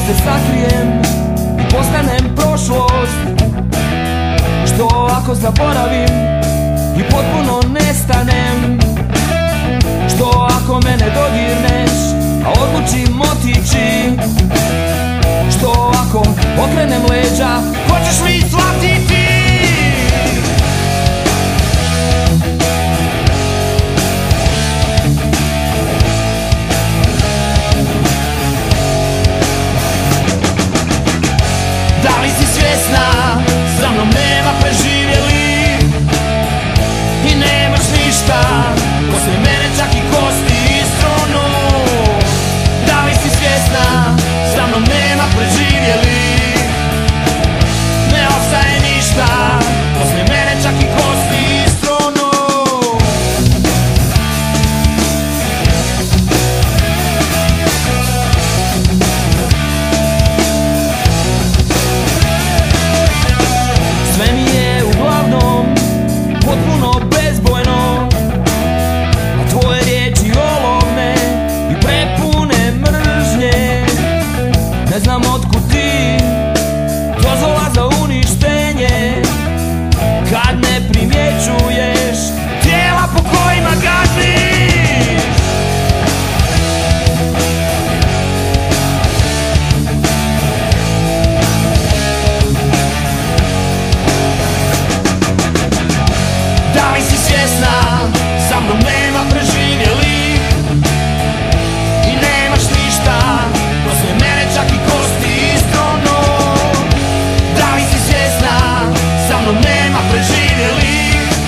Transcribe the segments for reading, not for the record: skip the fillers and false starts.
te sakrijem i postanem prošlost? Što ako zaboravim i potpuno nestanem? Što ako mene dodirneš, a odlučim otići? Što ako okrenem leđa, hoćeš li shvatiti? Da li si svjesna, sa mnom nema preživjeli i nemaš ništa, poslije mene čak i kosti i strunu. Da li si svjesna, sa mnom nema preživjeli, ne ostaje ništa, poslije mene čak i kosti i strunu. Sve mi je uglavnom potpuno bezbojno, a tvoje riječi olovne i prepune mržnje. Ne znam otkud ti dozvola za uništenje, kad ne primjećuješ tijela po kojima gaziš. Da li si svjesna, sa mnom nema preživjeli i nemaš ništa, poslije mene čak i kosti i strunu. Da li si svjesna, sa mnom nema preživjeli,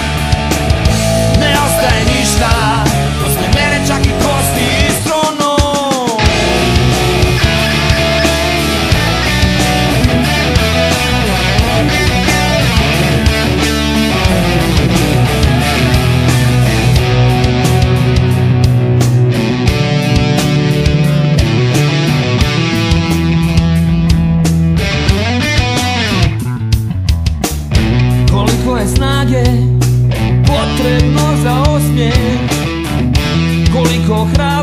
ne ostaje ništa, poslije mene čak i kosti i strunu. Koliko je snage potrebno za osmijeh, koliko hrabrosti